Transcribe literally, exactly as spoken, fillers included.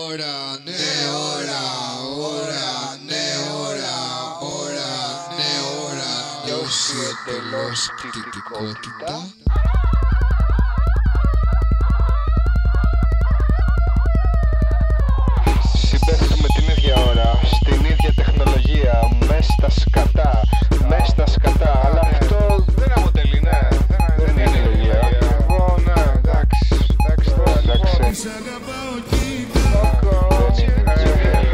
ώρα, ναι ώρα, ώρα, ναι ώρα, ώρα, ναι ώρα. Λιώση εντελώς κτητικότητα. Συμπέφτουμε την ίδια ώρα, στην ίδια τεχνολογία, μες στα σκατά, μες στα σκατά. Αλλά αυτό δεν αποτελεί, ναι, δεν είναι λογία. Εγώ, ναι, εντάξει, εντάξει, εντάξει. Σ' αγαπάω, κοίτα. Δεν είναι.